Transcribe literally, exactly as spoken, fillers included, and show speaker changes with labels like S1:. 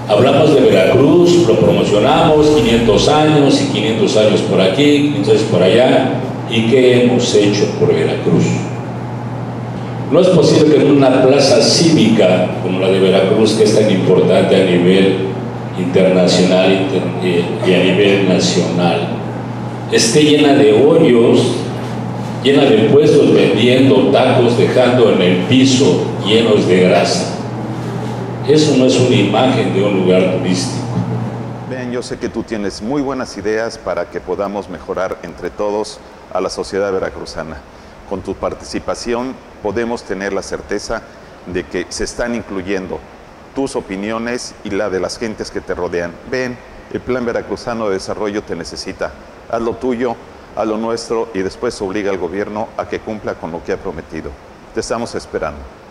S1: Hablamos de Veracruz, lo promocionamos, quinientos años y quinientos años por aquí, quinientos años por allá. ¿Y qué hemos hecho por Veracruz? No es posible que en una plaza cívica como la de Veracruz, que es tan importante a nivel internacional y a nivel nacional, esté llena de hoyos, llena de puestos vendiendo tacos, dejando en el piso llenos de grasa. Eso no es una imagen de un lugar turístico.
S2: Ben, yo sé que tú tienes muy buenas ideas para que podamos mejorar entre todos a la sociedad veracruzana. Con tu participación podemos tener la certeza de que se están incluyendo tus opiniones y la de las gentes que te rodean. Ben, el Plan Veracruzano de Desarrollo te necesita. Haz lo tuyo, haz lo nuestro y después obliga al gobierno a que cumpla con lo que ha prometido. Te estamos esperando.